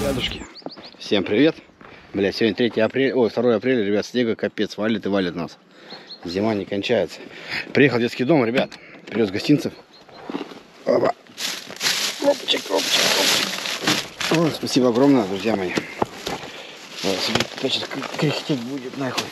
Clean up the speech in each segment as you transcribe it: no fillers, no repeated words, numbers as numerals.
Ребятушки, всем привет. Блять, сегодня 3 апреля, ой, 2 апреля, ребят, снега капец, валит и валит нас. Зима не кончается. Приехал в детский дом, ребят, привез гостинцев. Опа. Опчик. Ой, спасибо огромное, друзья мои. Сейчас кряхтеть будет нахуй.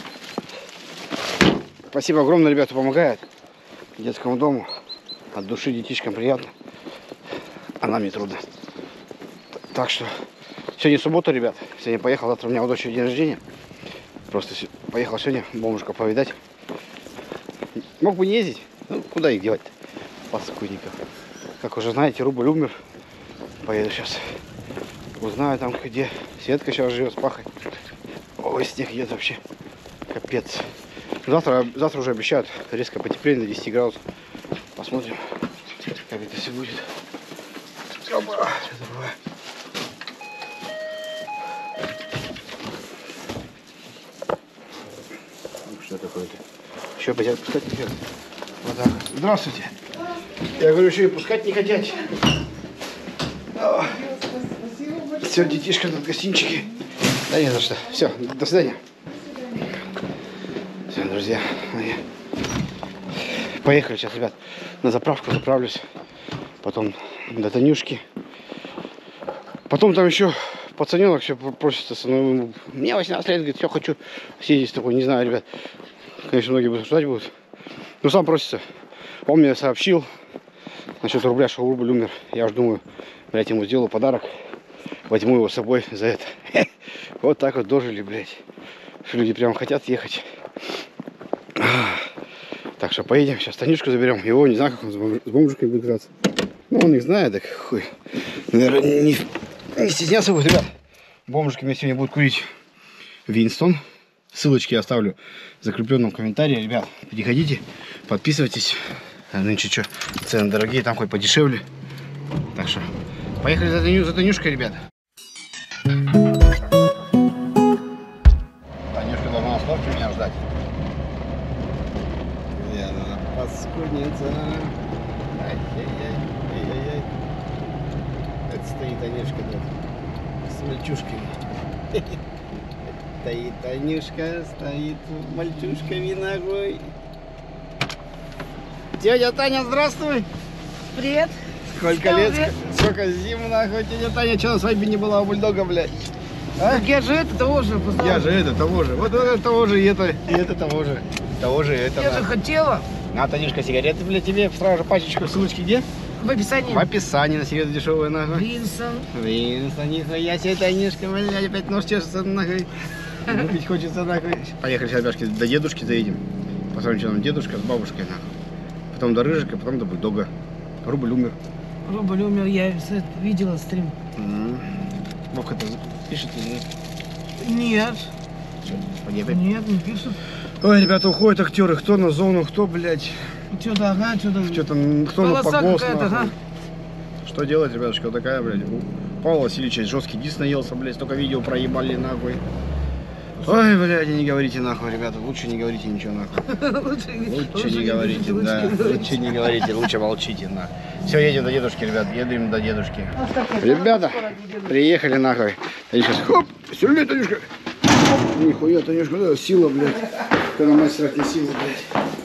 Спасибо огромное, ребята, помогает детскому дому. От души детишкам приятно. А нам не трудно. Так что сегодня суббота, ребят. Сегодня поехал, завтра у меня у дочери день рождения. Просто поехал сегодня бомбушка повидать. Мог бы не ездить. Ну, куда их девать-то? Паскудников. Как уже знаете, рубль умер. Поеду сейчас. Узнаю там, где Светка сейчас живет с Пахой. Ой, снег идет вообще. Капец. Завтра уже обещают резко потепление до 10 градусов. Посмотрим, как это все будет. Опа, что такое-то? Еще хотят пускать не хотят. Вот так. Здравствуйте. Я говорю, еще и пускать не хотят. Все, детишка тут гостинчики. Да не за что. Все, до свидания. Все, друзья. Поехали сейчас, ребят, на заправку заправлюсь. Потом до Танюшки. Потом там еще пацаненок все просится. Ну, мне 18 лет, говорит, все хочу сидеть такой, не знаю, ребят. Конечно, многие будут ждать будут. Но сам просится. Он мне сообщил насчет рубля, что рубль умер. Я уж думаю, блядь, ему сделаю подарок. Возьму его с собой за это. Вот так вот дожили, блядь. Что люди прям хотят ехать. Так что поедем, сейчас Танюшку заберем. Его не знаю, как он с бомжикой будет играться. Ну, он их знает, так хуй. Наверное, не стесняться будет, ребят. Бомжики мне сегодня будут курить Винстон. Ссылочки я оставлю в закрепленном комментарии. Ребят, переходите, подписывайтесь. Нынче что, цены дорогие, там хоть подешевле. Так что, поехали за Танюшкой, ребят. Танюшка должна на стопке меня ждать. Паскудница. Ай-яй-яй. Это стоит Танюшка тут с мальчушками. Стоит Танюшка, стоит с мальчушками ногой. Тетя Таня, здравствуй. Привет. Сколько лет, сколько зим, нахуй. Тетя Таня, что на свадьбе не была у бульдога, блядь? А? Так я же это того же познала. Я же это того же. Вот это того же, и это того же. Того же, это. Я же хотела. На, Танюшка, сигареты, блядь, тебе сразу же пачечку, ссылочки где? В описании. В описании на сигареты дешевые, нахуй. Винсон. Винсон, нихуя себе, Танюшка, блядь, опять нож чешется, нахуй. Выпить хочется, нахуй. Поехали сейчас, ребятки, до дедушки заедем. Посмотрим, что нам дедушка с бабушкой, нахуй. Потом до Рыжика, потом до бульдога. Рубль умер. Рубль умер, я видела стрим. Вовка-то пишет или нет? Нет. Нет, не пишет. Ой, ребята, уходят актеры. Кто на зону, кто, блядь. Что-то, ага, что-то. Кто на погост, ага. Что делать, ребятушка, вот такая, блядь. У Павла Васильевича жесткий дис наелся, блядь. Столько видео проебали, нахуй. Ой, блядь, не говорите нахуй, ребята. Лучше не говорите ничего, нахуй. Лучше не говорите, да. Лучше не говорите, лучше молчите, нахуй. Все, едем до дедушки, ребят. Едем до дедушки. Ребята, приехали, нахуй. Сейчас, хоп, сюда, Танюшка. Нихуя, Танюшка, да, сила, блядь. Когда мастера тебе сила, блядь.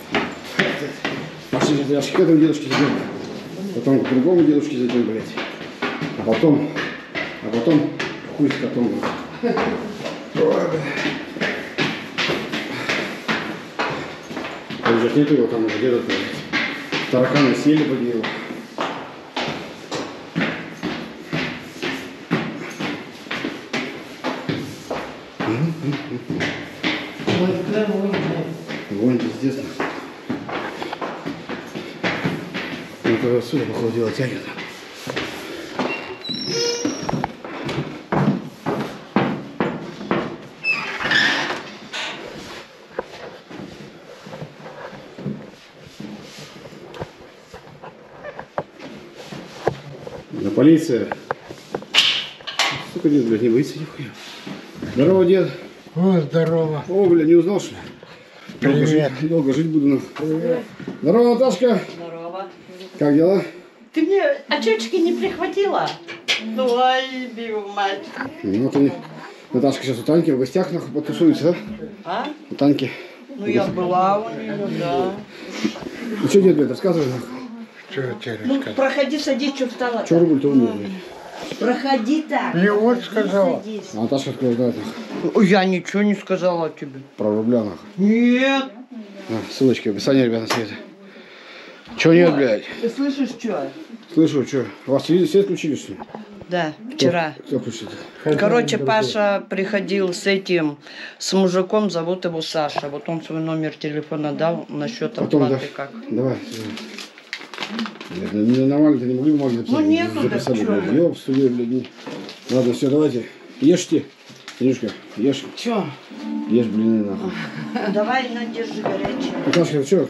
Пошли, я к этому дедушке зайдем. Потом к другому дедушке зайдем, блядь. А потом хуй с котом, блядь. Ой, блядь. Уже нету его там, уже где-то, блядь. Тараканы съели под него. Вонь пиздец. Ну, то сюда, походу, дело тянет. На полиция. Сука, дед, блядь, не боится нихуя. Здорово, дед. О, здорово. О, бля, не узнал, что ли? Привет. Долго жить буду. Привет. Здорово, Наташка. Здорово. Как дела? Ты мне очечки не прихватила? Ой, бью, мать. Ну, вот они. Наташка сейчас у Таньки в гостях нахуй потусуется, да? А? У Таньки. Ну, я была у нее, да. Ну что, дед, блядь, рассказывай нахуй. Что тебе Ну, рассказать? проходи, садись, что встала. Че рубль-то умер, блядь? Проходи так. Мне вот сказала. Садись. А Наташка откуда знает нахуй? Я ничего не сказала тебе. Про рубля нахуй. Нет. Ссылочки в описании, ребята, на свете. Че нет, блядь? Ты слышишь, что? Слышу, что? У вас телевизор свет включили, что ли? Да, вчера. Кто включил? Короче, Паша приходил с этим, с мужиком, зовут его Саша. Вот он свой номер телефона дал насчет Потом, да. оплаты как. Давай. Нормально-то не могли бумаги записать? Ну, нету, да записали, чё блядь. вы. Ёб, студия, блядь. Ладно, все, давайте. Ешьте. Танюшка, ешь. Чё? Ешь блины, нахуй. Давай, на, держи горячее. Наташка, что?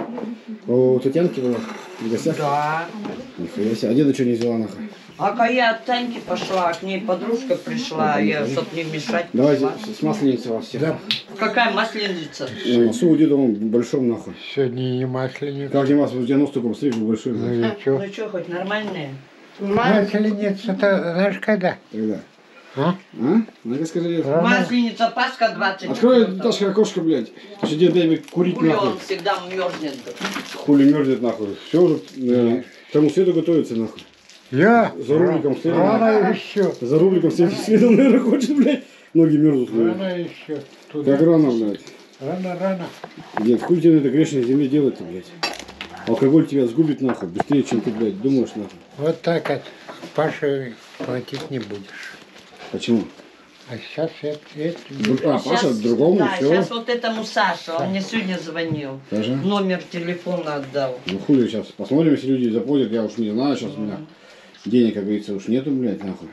У Татьянки была в гостях? Да. Нихуя себе. А деда что не взяла, нахуй? А я от Таньки пошла, к ней подружка пришла, я чтоб не мешать. Давайте пошла. с масленицей вас всех. Да, Какая масленица? Носу у деда он большом, нахуй. сегодня не масленица. Как не вас, у тебя нос только посмотри, какой большой. Ну блядь. и что? Ну что, хоть нормальные? Масленица-то знаешь когда? Когда? А? А? Ну-ка скажи. Дед. Масленица, Пасха 20. Открой, Наташка, окошко, блядь. Потому что дед дай мне курить, Хули нахуй. он всегда мерзнет. Хули мерзнет, нахуй. Все уже, к тому свету готовится, нахуй. Я? За рубликом следом. Рано еще. За рубликом следом, наверное, хочет, блядь. Ноги мерзнут, блядь. Рано еще. Как Туда. рано, блядь. Рано. Дед, хуй тебе на этой грешной земле делать-то, блядь. Алкоголь тебя сгубит, нахуй, быстрее, чем ты, блядь, думаешь, нахуй. Вот так от Паши платить не будешь. Почему? А сейчас это А, Паша, другому, да, все. сейчас вот этому Саше, он мне сегодня звонил. Даже? Номер телефона отдал. Ну хули сейчас. Посмотрим, если люди заплатят, я уж не знаю, сейчас у меня денег, как говорится, уж нету, блядь, нахуй.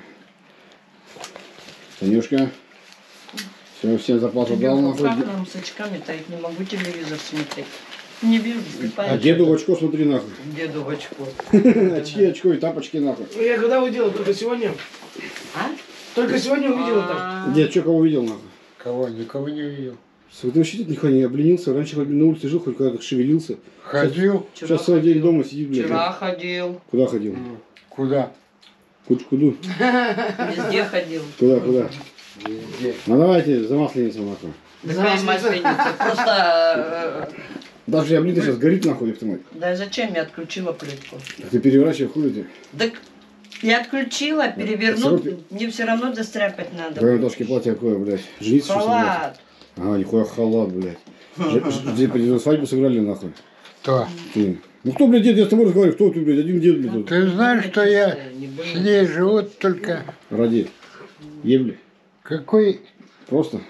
Танюшка. Все, всем зарплату дал, нахуй. Как нам с очками-то, я не могу телевизор смотреть. Не вижу, А слепая. деду в очко смотри, нахуй. Деду в очко. Очки, очко и тапочки, нахуй. Я когда увидела? Только сегодня? А? Только сегодня увидела так. Дед, что кого увидел, нахуй? Кого? Никого не видел. Ты вообще тут нихуя не обленился. Раньше хоть на улице жил, хоть когда-то шевелился. Ходил? Сейчас целый день дома сидит, блядь. Вчера ходил, Куда ходил? Куда? Куда? везде ходил. Куда? Везде. Ну давайте за масленицу, нахуй. Какая масленица? Просто... Даже я, блин, сейчас горит, нахуй, автомат. Да зачем я отключила плитку? Ты переворачивай, хули ты. Так я отключила, перевернуть, Сроки- мне все равно достряпать надо. Твоей Наташке платье какое, блядь? Жениться, что ли, блядь? Халат. Ага, нихуя халат, блядь. Свадьбу сыграли, нахуй. Кто? Ты. Ну кто, блядь, дед, я с тобой разговариваю, кто ты, блядь, один дед, блядь, тут. Ты знаешь, что я с ней живу только... Ради. Ебли. Какой... Просто.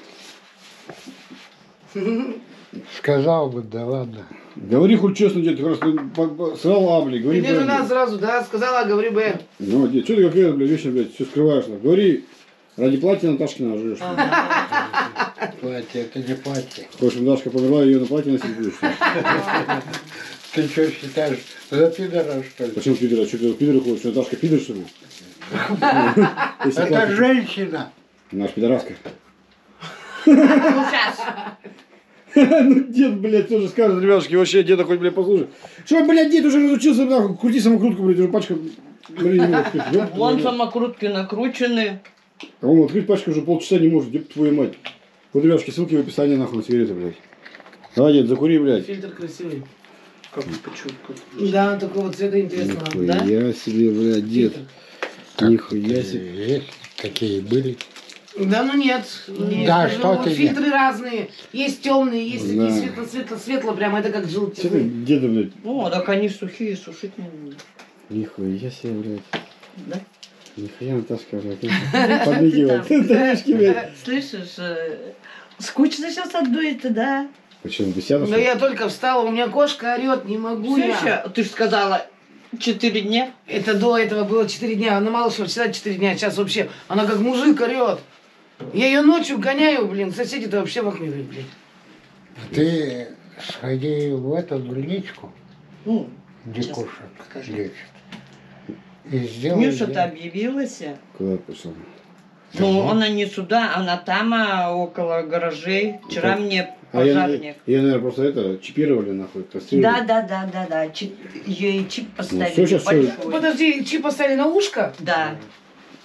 Сказал бы, да ладно. Говори хоть честно, дед, ты просто сразу А, блядь, говори Мне жена правильно. сразу, да, сказала, говори Б. Ну, дед, что ты как это, блядь, вечно, блядь, все скрываешь, нахуй. Говори, ради платья Наташкина живешь. Платье, это не платье. Хочешь, Наташка померла, ее на платье носить будешь? Ты что считаешь, за пидора, что ли? Почему пидора? Что ты пидоры ходишь? Что Наташка пидор, что ли? Если Это платье- женщина. Наш пидораска. Ну сейчас. Ну, дед, блядь, тоже скажет, ребятушки, вообще деда хоть, блядь, послушай. Что, блядь, дед уже разучился, нахуй, крути самокрутку, блядь, уже пачка, блядь, не может открыть. Ёб твою Вон мать. самокрутки накручены. А он открыть пачку уже полчаса не может, ёб твою мать. Вот, ребятушки, ссылки в описании, нахуй, на сигареты, блядь. Давай, дед, закури, блядь. Фильтр красивый. Как почему? Да, такого цвета интересного. Да? Нихуя себе, блядь, дед. Нихуя себе. Есть, какие были. Да, ну нет. Нет. Да, Ну, что ты фильтры разные. Есть темные, есть Да. такие светло-светло, прямо это как Что ты, желтый. деда, блядь? О, так они сухие, сушить не надо. Нихуя себе, блядь. Да? Нихуя Наташка, блядь. Подмигивает. Танюшки, блядь. Слышишь, скучно сейчас одной-то, да? Почему, беседа? Но я только встала, у меня кошка орет, не могу Все я. еще, ты же сказала, 4 дня. Это до этого было 4 дня. Она мало что, всегда 4 дня. Сейчас вообще, она как мужик орет. Я ее ночью гоняю, блин. Соседи-то вообще в охмеле, блин. Ты сходи в эту больничку, Ну, где Сейчас кошек покажи. лечат. И сделай... Миша-то объявилась. Куда пошел? Ну, она не сюда, она там, около гаражей. Вчера мне А я, пожарник. наверное, просто это, чипировали, нахуй, кастрировали. Да. Ей чип поставили всё, сейчас всё. большой. Подожди, чип поставили на ушко? Да.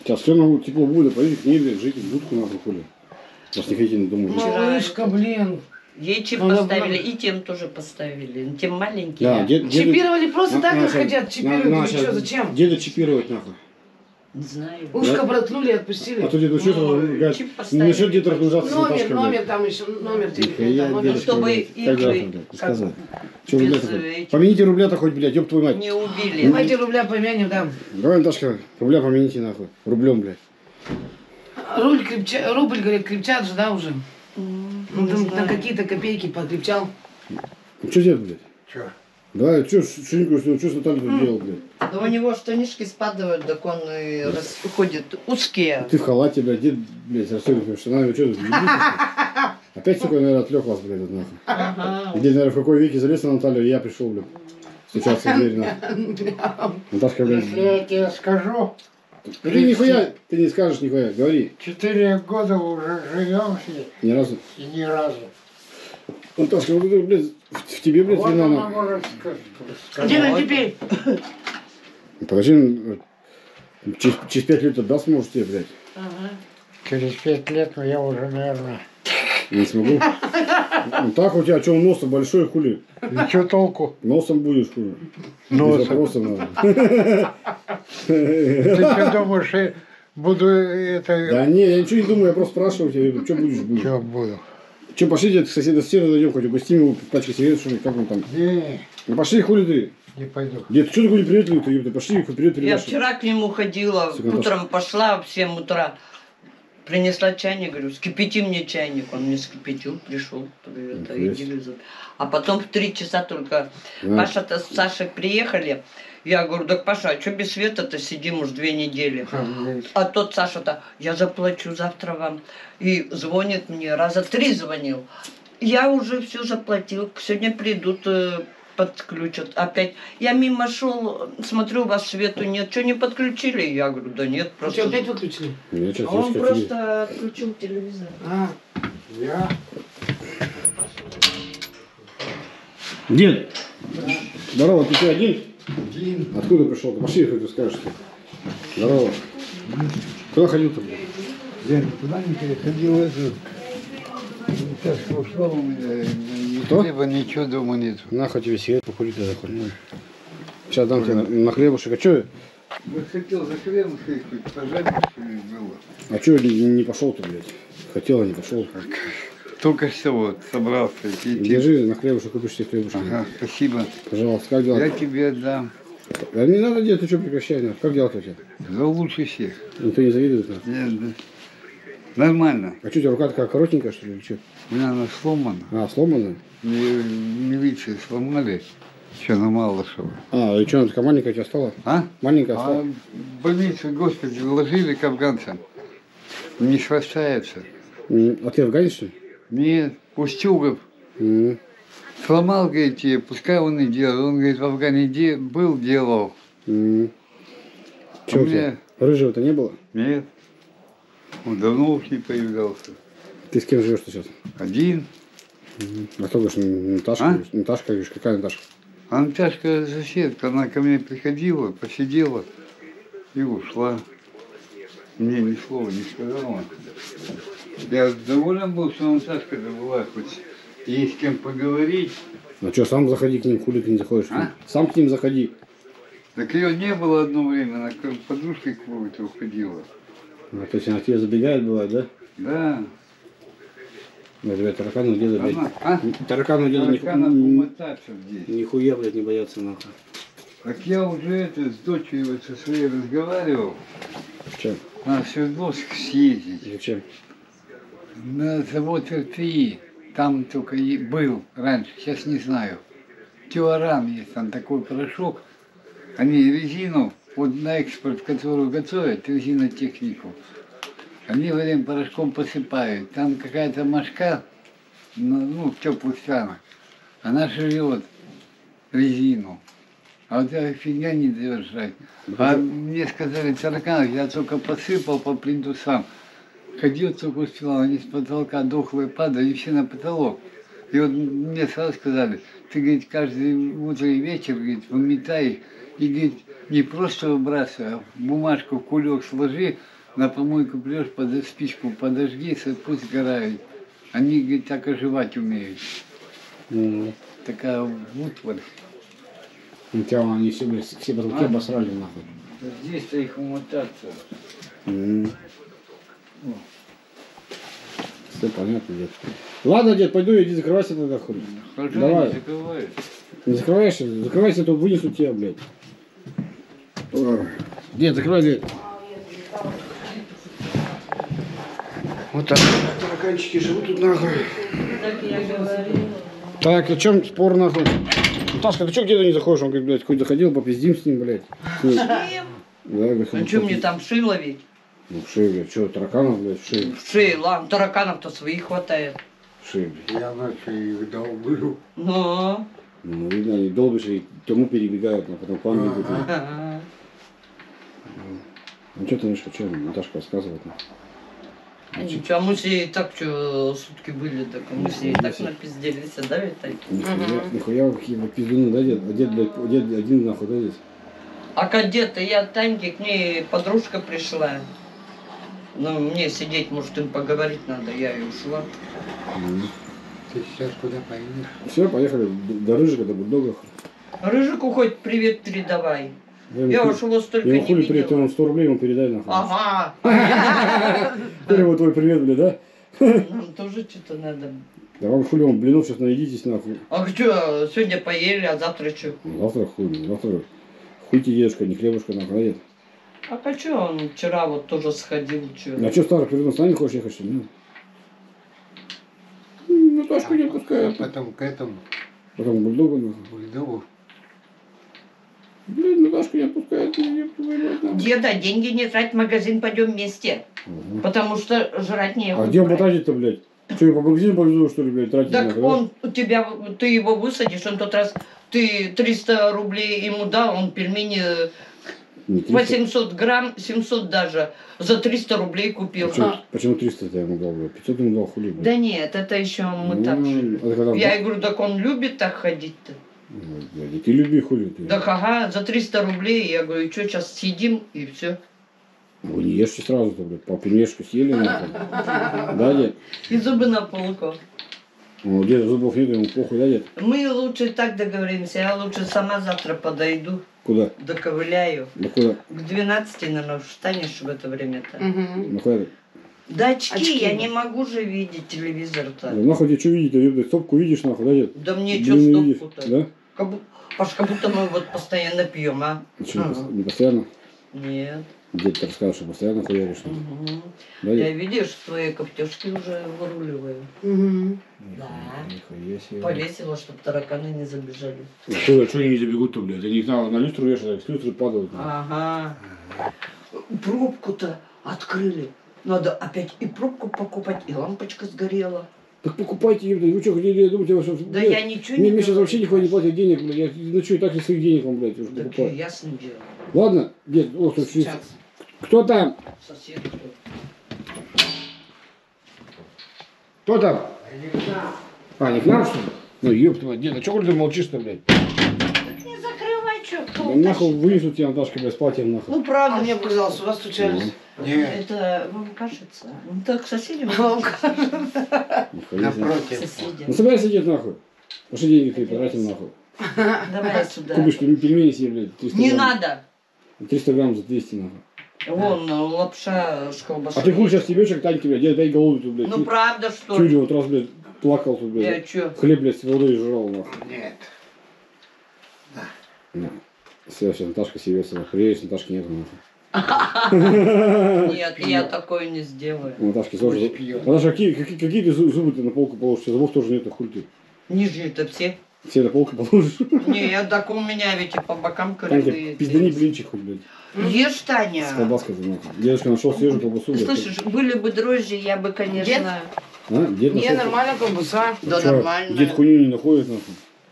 Сейчас все равно тепло будет, пойдите к ней, блядь, жить в будку нахуй хули. Раз не хотите дома жить. Малышка, блин. Ей чип Ну, да, поставили, правда. и тем тоже поставили. Тем маленькие. Да, Чипировали просто так, как Наша- хотят. Чипируют. на- Или что, зачем? Деда чипировать нахуй. Не знаю. Ушко проткнули и отпустили. А то дед что-то Ну, говорит, чип поставили. начнет дед разгружаться с Номер, Наташкой, блядь. номер там еще, номер телефона. Я там номер. дедушка, чтобы блядь, их как вы- завтра, блядь, как сказал. Че без рубля-то хоть? этих- Помяните рубля-то хоть, блядь, ёб твою мать. Не убили. Давайте рубля помянем, да. Давай, Наташка, рубля помяните нахуй. Рублем, блядь. Рубль, говорит, крепчат же, да, уже? Ну, Не там на знаю. какие-то копейки покрепчал. Ну что делать, блядь? Чё? Да, что с Натальей тут делал, блядь? Да у него штанишки спадают, так он и расходит узкие. Ты в халате, блядь, дед, блядь, расстегнутыми штанами, что тут, ебись, нахуй? Опять, сука, наверное, отвлек вас, блядь, нахуй. Ага. Дед, наверное, в какой веке залез на Наталью, и я пришел, блядь, стучаться в дверь, нахуй. Наташка, блядь, Если я тебе скажу, ты нихуя, ты не скажешь нихуя, говори. 4 года уже живем с ней, Ни разу. и ни разу. Наташка, вот это, блядь, в тебе, блядь, Вот вина, она нахуй. может сказать. Где на теперь? Покажи, через 5 лет отдаст, может, тебе, блядь. Ага. Через 5 лет я уже, наверное, Не смогу. Ну так у тебя, что, нос большой, хули? ничего толку. Носом будешь, хули. Без Носом. вопросов надо. Ты что думаешь, я буду это... Да не, я ничего не думаю, я просто спрашиваю тебя, что будешь, будешь. Что буду? Че, пошлите к соседа Сера зайдем, хоть угостим его пачкой сигарет, что ли, как он там. Не, Ну пошли, хули ты. не пойду. Дед, что ты хули приветливый ты, ёпта, пошли, хоть привет Я передашь. вчера к нему ходила, Секундочку. утром пошла в 7 утра. Принесла чайник, говорю, скипяти мне чайник. Он мне скипятил, пришел. Говорю, это Нихуя иди вызови. А потом в 3 часа только Да. Паша-то с Сашей приехали. Я говорю, так Паша, а что без света-то сидим уж 2 недели? А тот Саша-то, я заплачу завтра вам. И звонит мне, раза 3 звонил. Я уже все заплатил, сегодня придут, подключат опять. Я мимо шел, смотрю, у вас свету нет, что не подключили? Я говорю, да нет, Что, просто... опять выключили? Я сейчас Он не просто отключил телевизор. А, Я? Дед, здорово, ты что, один? Один. Откуда пришел? Ты пошли, хоть скажешь. Здорово. Куда ходил-то, блядь? Я никуда не переходил. Это... Сейчас ушел у меня. Ни Кто? хлеба, ничего дома нет. Нахуй тебе сигарет, покури тогда хоть. Сейчас дам тебе на хлебушек. А что? Я хотел за хлебом хоть пожарить, что ли, было. А что не пошел-то, блядь? Хотел, а не пошел. Только что вот собрался идти. Держи на хлебушек, купишь себе хлебушек. Ага, спасибо. Пожалуйста, как дела? Я тебе отдам. Да не надо, дед, ты что прекращай, нахуй. Как дела у тебя? За лучше всех. Никто не завидует, нахуй. Нет, да. Нормально. А что, у тебя рука такая коротенькая, что ли, или что? У меня она сломана. А, сломанная? Милиции сломали. Что на Малышева. А, и что, она такая маленькая у тебя стала? А? Маленькая А стала? в больницу, господи, ложили к афганцам. Не срастается. А ты афганец, что ли? Нет, Устюгов М. сломал, говорит, тебе, пускай он и делал. Он, говорит, в Афгане был, делал. М. Чё А у тебя? Рыжего-то не было? Нет. Он давно уж не появлялся. Ты с кем живешь сейчас? Один. А кто говоришь, Наташка? А? Говоришь? Наташка, говоришь, какая Наташка? А Наташка соседка, она ко мне приходила, посидела и ушла. Мне ни слова не сказала. Я доволен был, что Наташка была, хоть есть с кем поговорить. Ну что, сам заходи к ним, хули ты не заходишь? А? Сам к ним заходи. Так ее не было одно время, она как подружкой какой-то уходила. А, то есть она к тебе забегает, бывает, да? Да. Я тебя таракану деда, блядь. Она, а? Таракану деда Таракана помотаться здесь. нихуя, блядь, не боятся, нахуй. Так я уже это с дочерью вот со своей разговаривал. Чем? Надо в Свердловск съездить. Зачем? На завод РТИ. Там только и был раньше, сейчас не знаю. Тюаран есть, там такой порошок. Они резину, вот на экспорт, которую готовят, резинотехнику, они этим порошком посыпают. Там какая-то мошка, ну, в теплых странах, она жрет резину. А вот эта фигня не дает жрать. А мне сказали, тараканов, я только посыпал по плинтусам. Ходил, только успевал, они с потолка дохлые падали, и все на потолок. И вот мне сразу сказали, ты, говорит, каждый утро и вечер, говорит, выметай их, и, говорит, Не просто выбрасывай, а бумажку в кулек сложи, на помойку придешь, под спичку подожги, пусть сгорают. Они, говорит, так оживать умеют. Такая утварь. У тебя они все, блядь, все потолки обосрали нахуй. Здесь-то их умотаться. Все понятно, дед. Ладно, дед, пойду, иди закрывайся тогда, хуй. Хорошо, Давай. не закрываешь. Не закрываешься? Закрывайся, то вынесу тебя, блядь. Ой. Дед, закрывай дверь. Вот так тараканчики живут тут нахуй. Так я говорила. Так, о чем спор нахуй? Наташка, ты что где-то не заходишь? Он говорит, блядь, хоть заходил, попиздим с ним, блядь. С ним. Да, говорит, А что мне там ши ловить? Ну, в шее, блядь, что, тараканов, блядь, в шее. В шее, ладно, тараканов-то своих хватает. В шее, блядь. Я ночью их долблю. Ну, Ну, видно, они долбишь и тему перебегают, а потом к вам бегут. ага. Ну, что ты, Мишка, что Наташка рассказывает? А ничего, а мы с ней и так что сутки были, так мы с ней и так напизделись, да, Виталий? Нихуя, какие пиздуны, да, дед? А дед, блядь, дед один нахуй, да, дед? А кадеты, я от Таньки, к ней подружка пришла. Ну, мне сидеть, может, им поговорить надо, я и ушла. Ты сейчас куда поедешь? Все, поехали до Рыжика, до Бульдогов. Рыжику хоть привет передавай. Я уж его столько ему не хули привет, видела. он 100 рублей ему передай нахуй. Ага. Хули его твой привет, блядь, да? Нам тоже что-то надо. Да вам хули, он блинов сейчас наедитесь нахуй. А что, сегодня поели, а завтра что? Завтра хуй, завтра хуйте дедушка, не хлебушка нахуй, дед. А что он вчера вот тоже сходил, что? А что, старый, перед с нами хочешь ехать, что ли? Нет? Наташку не пускай. Потом к этому Потом Бульдогу нахуй. бульдогу. Блин, Наташку не отпускает, не твою мать. Деда, деньги не трать, в магазин пойдем вместе. Потому что жрать не А где он потратит-то, блядь? Что, я по магазину повезу, что ли, блядь, тратить Так нахуй, да? он у тебя, ты его высадишь, он тот раз, ты 300 рублей ему дал, он пельмени Не 300. 800 грамм, 700 даже, за 300 рублей купил. Почему 300 я ему дал, блядь? 500 ему дал, хули, блядь. Да нет, это еще мы Ну, так же. это когда- Я и говорю, так он любит так ходить-то. Ну, блядь, и ты люби, хули ты. Так ага, за 300 рублей, я говорю, что сейчас съедим и все. Вы не ешьте сразу-то, блядь, по пельмешку съели, нахуй. Да, дед? И зубы на полку. Ну, деда зубов нет, ему похуй, да, дед? Мы лучше так договоримся, я лучше сама завтра подойду, Куда? доковыляю. Да куда? К 12, наверное, встанешь в это время-то. Ну, куда ты? Да очки, Очки. я не могу же видеть телевизор-то. Да, нахуй тебе что видеть-то, ебать, стопку видишь, нахуй, да, дед? Да мне Блин, что не видишь, стопку-то? да? Паш, как будто мы вот постоянно пьем, а? Ну, что, Ага. не постоянно? Нет. Дед ты рассказал, что постоянно хуяришь, нахуй. Мгм. Да, Я, дед? видишь, твои коптежки уже выруливаю. Да. Нихуя себе. Повесила, чтобы тараканы не забежали. Что они не забегут-то, блядь? Они их на люстру вешают, с люстры падают. нахуй. Ага. Пробку-то открыли. Надо опять и пробку покупать, и лампочка сгорела. Так покупайте, ебать, вы что, хотели, я думаю, что... Да я ничего Мне не сейчас говорю. вообще никто не платит денег, блядь. Я, ну что, и так из своих денег вам, блядь, уже Так покупаю. ясно дело. Ладно, дед, о, кто, Сейчас. кто там? Сосед. Кто там? А, не к нам, что ли? Ну, ёб твою, дед, а чё ты молчишь-то, блядь? Не закрывай, что Да нахуй вынесут тебя, Наташка, блядь, с платьем, нахуй. Ну А правда, мне что- показалось, у вас стучались. Нет, это вам кажется. Ну так соседям. Вам Нихуя себе. напротив. Ну, Соседям. собирайся, дед, нахуй. Пошли деньги ты потратим, нахуй. Давай сюда. Купишь пельмени себе, блядь, 300 Не грамм. надо. 300 грамм за 200, нахуй. Вон лапша с колбасой. А ты хуй сейчас тебе, Таньке, блядь, дед, дай голову тут, блядь. Ну правда, что Чули, ли? вот раз, блядь, плакал тут, Я блядь. чё? Хлеб, блядь, с водой жрал, нахуй. Нет. Все, Наташка себе приедешь, Наташки нет, нахуй. Нет, я такое не сделаю. У Наташки тоже. Пусть пьет. Наташа, какие ты зубы ты на полку положишь? Зубов тоже нет, хуй ты. Нижние-то все. Все на полку положишь. Не, так у меня ведь и по бокам Танька, кривые. пиздани блинчик хоть, блядь. Ешь, Таня. С колбаской, нахуй. Дедушка нашел свежую колбасу, блядь. Слышишь, были бы дрожжи, я бы, конечно... А? Дед Не, нашел. нормально колбаса. Да Чё, нормально. Дед хуйню не находит, нахуй.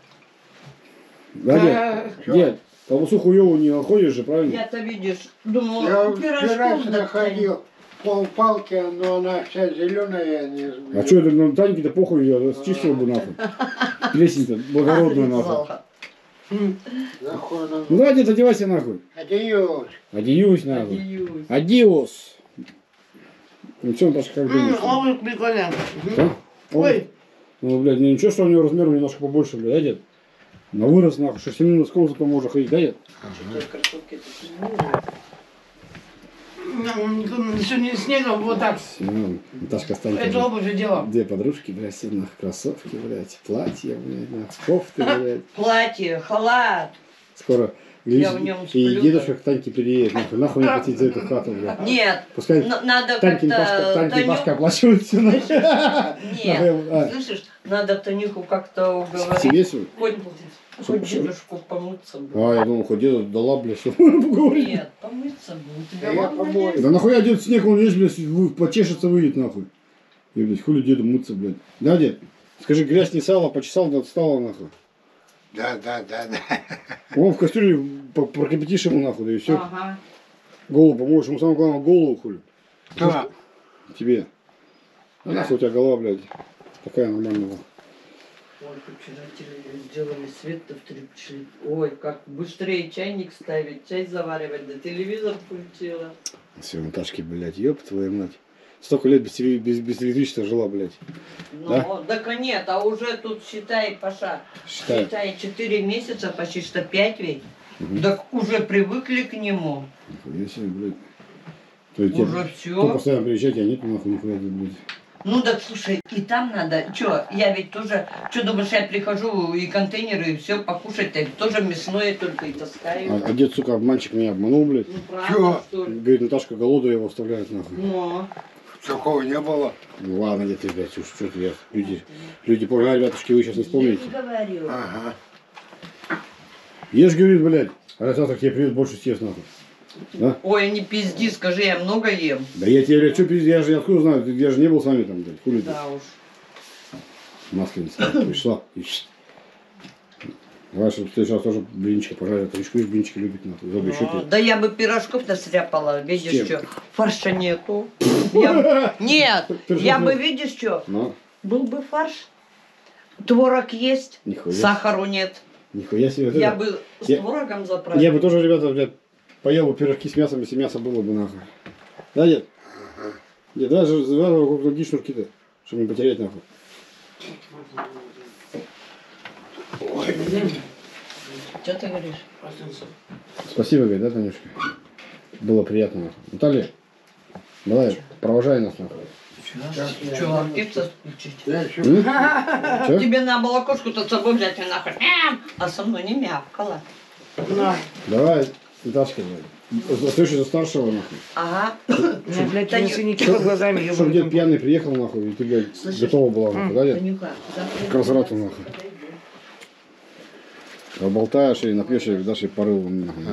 Да, дед? Дед, колбасу хуёвую не находишь же, правильно? Я-то, видишь, думал, Я вчера пирожков находил полпалки, но она вся зеленая, я не знаю. А что это, ну, Таньке-то похуй, я счистил бы, нахуй. Плесень-то благородную, нахуй. Ну давай, дед, одевайся нахуй. Адьос. Одеюсь нахуй. Адиос. Ну что, Наташа, как думаешь? Ой, прикольно. Да? Ой. Ну, блядь, ну ничего, что у него размер немножко побольше, блядь, да, дед? На вырос, нахуй, шерстяным носком зато можно ходить, да, дед? Сегодня снегом вот так. Семен, Наташка, стань. Это оба же дело. Две подружки, блядь, все нахуй, кроссовки, блядь, платье, блядь, нахуй, кофты, блядь. Платье, халат. Скоро. Я в нём И сплю, дедушка к Таньке переедет, нахуй не платить за эту хату, блядь. Нет, Пускай надо Таньке и как-то... Пашка оплачивают все, нахуй. Нет, слышишь, надо Танюху как-то уговорить. Себе свой? Хоть дедушку помыться будет. А, я думал, хоть деду дала, блядь, что поговорить. Нет, помыться будет. Да я помою. Да нахуя дед снег, он весь, блядь, почешется, выйдет, нахуй. И, блядь, хули деду мыться, блядь. Да, дед? Скажи, грязь не сало, почесал, да отстала, нахуй. Да. Вон в кастрюле прокипятишь ему, нахуй, да и все. Ага. Голову помоешь, ему самое главное голову, хули. Да. Тебе. А нахуй у тебя голова, блядь, такая нормальная была. Ой, вчера сделали свет-то в 3 пришли. Ой, как быстрее чайник ставить, чай заваривать, да телевизор включила. Все, Наташки, блядь, ёб твою мать. Столько лет без электричества жила, блядь. Ну, Да? так нет, а уже тут считай, Паша, Считай. считай 4 месяца, почти что 5 ведь. Так уже привыкли к нему. Нихуя себе, блядь. То есть Уже кто все. постоянно приезжает, а нету нахуй нихуя, блядь. Ну так слушай, и там надо, что, я ведь тоже, что думаешь, я прихожу и контейнеры, и все покушать, я тоже мясное только и таскаю. А дед, сука, обманщик меня обманул, блядь. Ну правда, Чё? что ли? Говорит, Наташка голоду его вставляет, нахуй. Ну, Такого не было. Ну ладно, дед, ты, блядь, уж что ты, я. Люди, поняли, ребятушки, вы сейчас не я вспомните. не говорю. Ага. Ешь, говорит, блядь, а завтра тебе придет больше съест, нахуй. Да? Ой, не пизди, скажи, я много ем. Да я тебе, блядь, что пиздец, я же откуда знаю, я же не был с вами там, блядь, хули ты. Да уж. Масленица пришла. Давай, чтобы в следующий раз тоже блинчики пожарить. Танечка блинчики любит, нахуй. Зоби еще Ну, да я бы пирожков настряпала, С видишь чем? что, фарша нету. Нет, я бы, видишь что, Ну, был бы фарш, творог есть, Нихуя. сахару нет. нихуя себе. вот Я это. бы с Я- творогом заправила. Я бы тоже, ребята, блядь, поел бы пирожки с мясом, если мясо было бы, нахуй. Да, дед? Дед, давай же завязывай вокруг ноги шнурки-то, чтобы не потерять, нахуй. Что ты говоришь? Спасибо, говорит, да, Танюшка? Было приятно, нахуй. Наталья, давай, провожай нас, нахуй. Что, пицца включить? Я еще Че? Тебе на молокошку-то с собой взять и нахуй. Мяу! А со мной не мявкала. На. Давай, Наташка, блядь. Слышишь, за старшего, нахуй. Ага. У меня, блядь, Таню- уже синяки под глазами. Чтобы ебаный. дед пьяный приехал, нахуй, и ты, блядь, Слышишь? готова была, нахуй, да, дед? Танюха, завтра К разврату, нахуй. Поболтаешь и напьешь, и дашь и порыл, нахуй.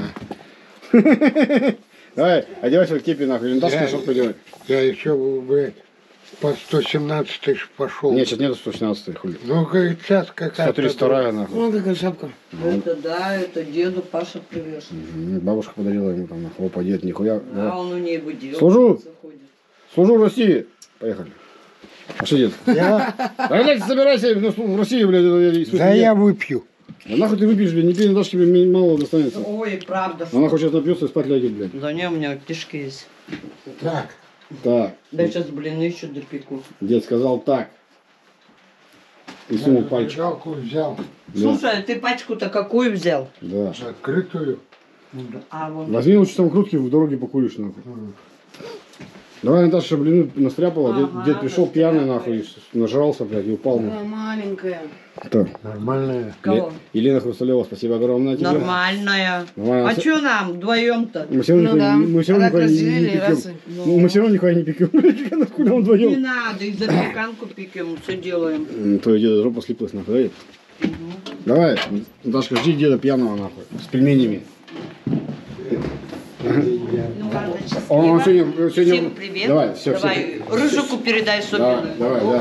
Давай, одевайся в кепи, нахуй, или Наташка, что поделать? я еще, блядь, по 117 тысяч пошел. Нет, сейчас нету 117 хули. Ну, говорит, сейчас какая-то... 132 нахуй. Вон какая шапка. Это да, это деду Паша привез. Бабушка подарила ему там, нахуй, опа, дед, нихуя. А Давай. он у ней будет. Служу! Служу России! Поехали. А что, дед? Я? Да, блядь, собирайся в Россию, блядь. Да я выпью. А нахуй ты выпьешь, блядь, не пей, Наташке, блядь, мало достанется. Ой, правда. Она хоть сейчас напьется и спать лягет, блядь. Да не, у меня кишки есть. Так, Так, Да сейчас блины еще допеку. дед сказал так. И сунул пальчик. зажигалку взял, Да, Слушай, а ты пачку-то какую взял? да. открытую. А вот. Возьми лучше там крутки, в дороге покуришь, нахуй. Давай, Наташа, блин, настряпала. Ага, Дед пришел настряпала. пьяный, нахуй, нажрался, блядь, и упал. Она Нахуй. маленькая. Так. Нормальная. Кого? Елена Хрусталева, спасибо огромное тебе. Нормальная. Нормально. А что нам вдвоем-то? Мы все равно, Ну да. мы все равно А так никуда не разделили, раз пекем. и- Ну, мы все равно никуда не пекем. Блядь, куда мы Не вдвоем? надо, и запеканку пекем, все делаем. Твоя деда жопа слиплась, нахуй, да? Давай, Наташка, жди деда пьяного, нахуй, с пельменями. Ну ладно, Он счастливо. сегодня... Всем привет. Давай, все, Давай, Рыжику передай Давай, собственную. давай, да.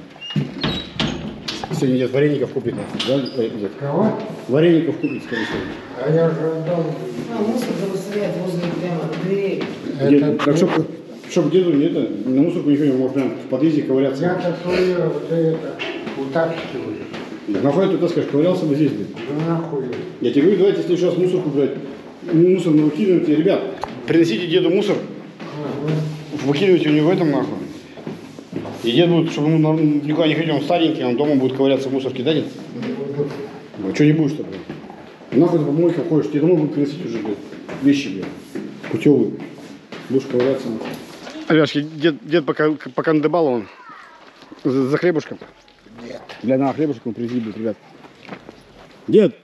Сегодня дед вареников купит, нахуй, да? Ой, дед. Кого? Вареников купит, скорее всего. А я же отдал. А, мусор стоят возле прямо дверей. Дед, так чтоб деду не это, на мусорку никто не может прям в подъезде ковыряться. Я-то свое вот это утаскиваю. Нахуй ты таскаешь, ковырялся бы здесь, блядь. Да нахуй. Я тебе говорю, давайте в следующий раз мусорку, блядь, мусор выкидывайте. Ребят, приносите деду мусор, выкидывайте у него в этом, нахуй. И дед будет, чтобы ему никуда не ходил, он старенький, он дома будет ковыряться в мусорке, да, дед? А что не будешь, что, блядь? Нахуй ты по помойкам ходишь, тебе домой будут приносить уже, блядь, вещи, блядь, путевые. Будешь ковыряться, нахуй. Ребятки, дед пока надыбал, он за хлебушком. Нет. Бля, на хлебушек он привезли будет, ребят. Дед!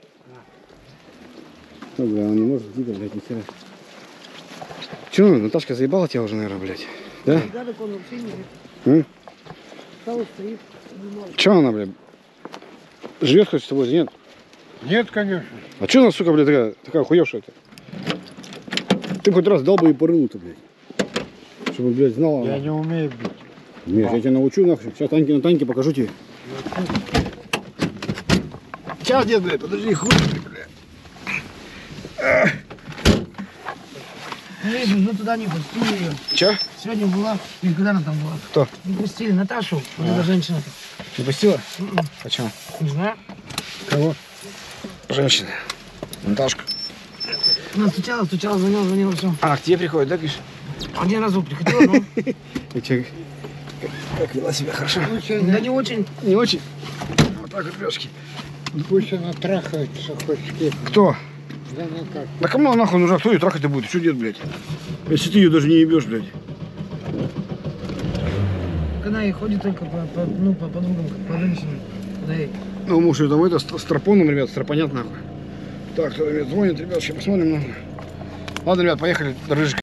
Ну, бля, он не может идти, блядь, ни хера. Че, Наташка заебала тебя уже, наверное, блядь? Да? Да, так он вообще не стал, стоит. Че она, блядь? Живет хоть с тобой, нет? Нет, конечно. А че она, сука, блядь, такая хуёвшая-то? Ты хоть раз дал бы ей по рылу-то, блядь. Чтобы, блядь, знала Я она. не умею бить. Нет, я тебя научу, нахуй. Сейчас Таньке на Таньке покажу тебе. Сейчас, дед, блядь, подожди, хуй, блядь. Ну, видишь, ну туда не пустили ее. Че? Сегодня была, или когда она там была? Кто? Не пустили Наташу, вот эта женщина-то. Не пустила? Почему? Не знаю. Кого? Женщина. Наташка. Она стучала, звонила, все. А, к тебе приходит, да, пишешь? Один разок приходила, но И че, как вела себя хорошо? да не очень. Не очень? Вот так вот, ребятки. Пусть она трахается хоть с кем. Кто? Да ну как. Да кому она нахуй нужна? Кто ее трахать-то будет? Что дед, блядь? Если ты ее даже не ебешь, блядь. Она и ходит только по подругам, как по женщинам. Да и Ну, муж ее там это, с тропоном, ребят, стропонят нахуй. Так, кто, ребят, звонит, ребят, сейчас посмотрим, нахуй. Ладно, ребят, поехали, рыжик.